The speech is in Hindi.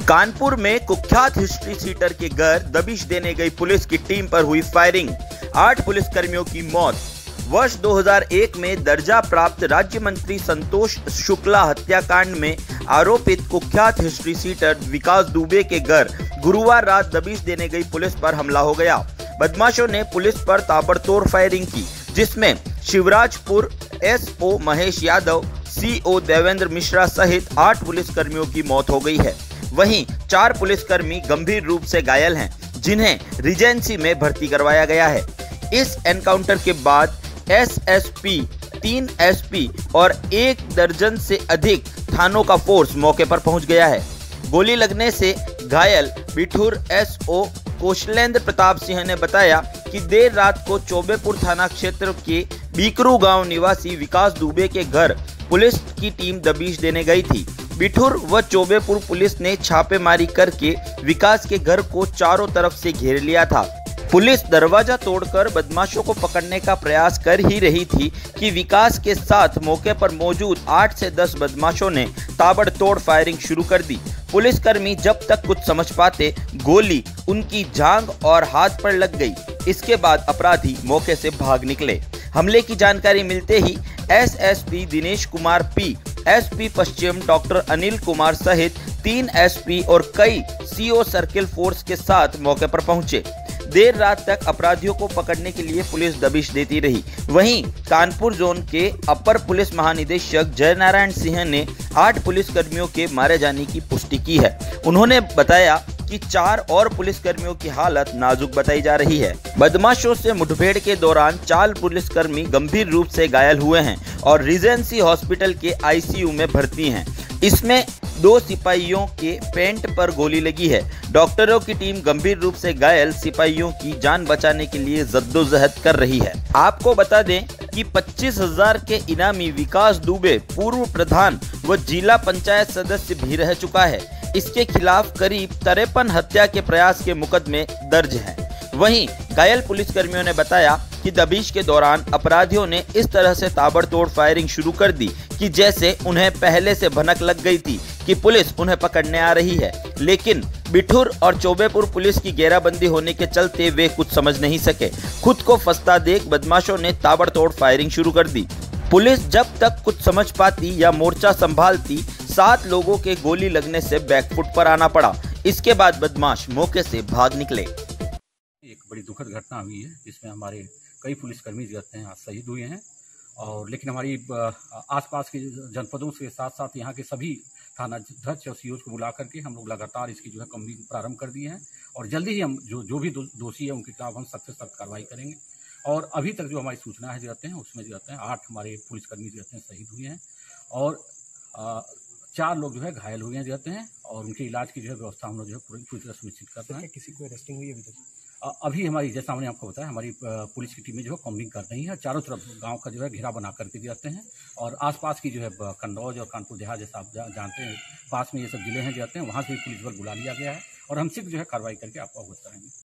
कानपुर में कुख्यात हिस्ट्री सीटर के घर दबिश देने गई पुलिस की टीम पर हुई फायरिंग, 8 पुलिसकर्मियों की मौत। वर्ष 2001 में दर्जा प्राप्त राज्य मंत्री संतोष शुक्ला हत्याकांड में आरोपित कुख्यात हिस्ट्री सीटर विकास दुबे के घर गुरुवार रात दबिश देने गई पुलिस पर हमला हो गया। बदमाशों ने पुलिस पर ताबड़तोड़ फायरिंग की, जिसमें शिवराजपुर एसओ महेश यादव, सीओ देवेंद्र मिश्रा सहित 8 पुलिसकर्मियों की मौत हो गई है। वहीं 4 पुलिसकर्मी गंभीर रूप से घायल हैं, जिन्हें रिजेंसी में भर्ती करवाया गया है। इस एनकाउंटर के बाद एसएसपी, 3 एसपी और 1 दर्जन से अधिक थानों का फोर्स मौके पर पहुंच गया है। गोली लगने से घायल बिठूर एसओ कौशलेंद्र प्रताप सिंह ने बताया कि देर रात को चौबेपुर थाना क्षेत्र के बीकरू गांव निवासी विकास दुबे के घर पुलिस की टीम दबिश देने गई थी। बिठूर व चौबेपुर पुलिस ने छापेमारी करके विकास के घर को चारों तरफ से घेर लिया था। पुलिस दरवाजा तोड़कर बदमाशों को पकड़ने का प्रयास कर ही रही थी कि विकास के साथ मौके पर मौजूद 8 से 10 बदमाशों ने ताबड़तोड़ फायरिंग शुरू कर दी। पुलिसकर्मी जब तक कुछ समझ पाते, गोली उनकी जांघ और हाथ पर लग गई। इसके बाद अपराधी मौके से भाग निकले। हमले की जानकारी मिलते ही SSP Dinesh Kumar P, SP पश्चिम डॉक्टर अनिल कुमार सहित 3 एसपी और कई सीओ सर्किल फोर्स के साथ मौके पर पहुंचे। देर रात तक अपराधियों को पकड़ने के लिए पुलिस दबिश देती रही। वहीं कानपुर जोन के अपर पुलिस महानिदेशक जयनारायण सिंह ने 8 पुलिसकर्मियों के मारे जाने की पुष्टि की है। उन्होंने बताया कि 4 और पुलिसकर्मियों की हालत नाजुक बताई जा रही है। बदमाशों से मुठभेड़ के दौरान 4 पुलिसकर्मी गंभीर रूप से घायल हुए हैं और रिजेंसी हॉस्पिटल के आईसीयू में भर्ती हैं। इसमें 2 सिपाहियों के पेंट पर गोली लगी है। डॉक्टरों की टीम गंभीर रूप से घायल सिपाहियों की जान बचाने के लिए जद्दोजहद कर रही है। आपको बता दें कि 25,000 के इनामी विकास दुबे पूर्व प्रधान व जिला पंचायत सदस्य भी रह चुका है। इसके खिलाफ करीब 53 हत्या के प्रयास के मुकदमे दर्ज हैं। वहीं घायल पुलिसकर्मियों ने बताया कि दबिश के दौरान अपराधियों ने इस तरह से ताबड़तोड़ फायरिंग शुरू कर दी कि जैसे उन्हें पहले से भनक लग गई थी कि पुलिस उन्हें पकड़ने आ रही है। लेकिन बिठूर और चौबेपुर पुलिस की घेराबंदी होने के चलते वे कुछ समझ नहीं सके। खुद को फंसता देख बदमाशों ने ताबड़तोड़ फायरिंग शुरू कर दी। पुलिस जब तक कुछ समझ पाती या मोर्चा संभालती, 7 लोगों के गोली लगने से बैकफुट पर आना पड़ा। इसके बाद बदमाश मौके से भाग निकले। एक बड़ी दुखद घटना हुई है, जिसमें हमारे कई पुलिसकर्मी जो हैं आज शहीद हुए हैं। और लेकिन हमारी आसपास के जनपदों के साथ साथ यहाँ के सभी थाना अध्यक्ष और सीओ को बुला करके हम लोग लगातार इसकी जो है कम्बिंग प्रारंभ कर दिए हैं और जल्दी ही हम जो भी दोषी है उनके खिलाफ हम सख्त से सख्त कार्रवाई करेंगे। और अभी तक जो हमारी सूचना है जो हैं उसमें जो हैं 8 हमारे पुलिसकर्मी जो हैं शहीद हुए हैं और 4 लोग जो है घायल हुए हैं जो हैं और उनके इलाज की जो है व्यवस्था हम लोग जो है पूरी तरह सुनिश्चित करते हैं। किसी को अरेस्टिंग हुई अभी तक? अभी हमारी जैसा हमने आपको बताया, हमारी पुलिस की टीमें जो है कॉम्बिंग कर रही हैं, चारों तरफ गांव का जो है घेरा बना करके जाते हैं और आसपास की जो है कन्नौज और कानपुर देहात, जैसा आप जानते हैं पास में ये सब जिले हैं जाते हैं, वहाँ से भी पुलिस बल बुला लिया गया है और हम सिर्फ जो है कार्रवाई करके आपको अवगत कराएंगे।